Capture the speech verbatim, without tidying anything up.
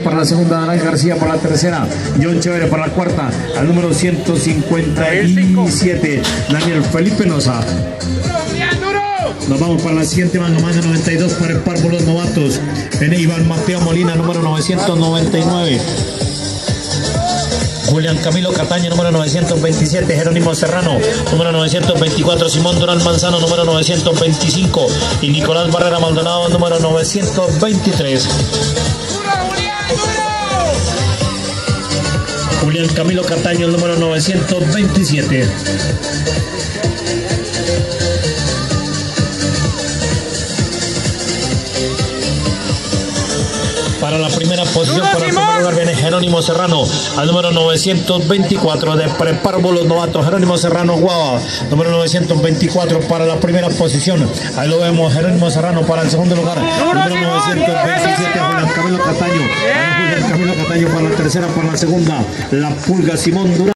para la segunda, Daniel García para la tercera, John Chévere para la cuarta, al número ciento cincuenta y siete, Daniel Felipe Noza. Nos vamos para la siguiente manga, manga noventa y dos para el Parvo Los Novatos. Viene Iván Mateo Molina, número novecientos noventa y nueve. Julián Camilo Cataño, número novecientos veintisiete. Jerónimo Serrano, número novecientos veinticuatro. Simón Durán Manzano, número novecientos veinticinco. Y Nicolás Barrera Maldonado, número novecientos veintitrés. Julián Camilo Cataño, número novecientos veintisiete. Para la primera posición, para el primer lugar viene Jerónimo Serrano, al número novecientos veinticuatro de Preparvo Los Novatos. Jerónimo Serrano Guava, número novecientos veinticuatro para la primera posición. Ahí lo vemos, Jerónimo Serrano para el segundo lugar, número novecientos veintisiete, Julián Camilo Cataño. Julián Camilo Cataño para la tercera, para la segunda, La Pulga Simón Durán.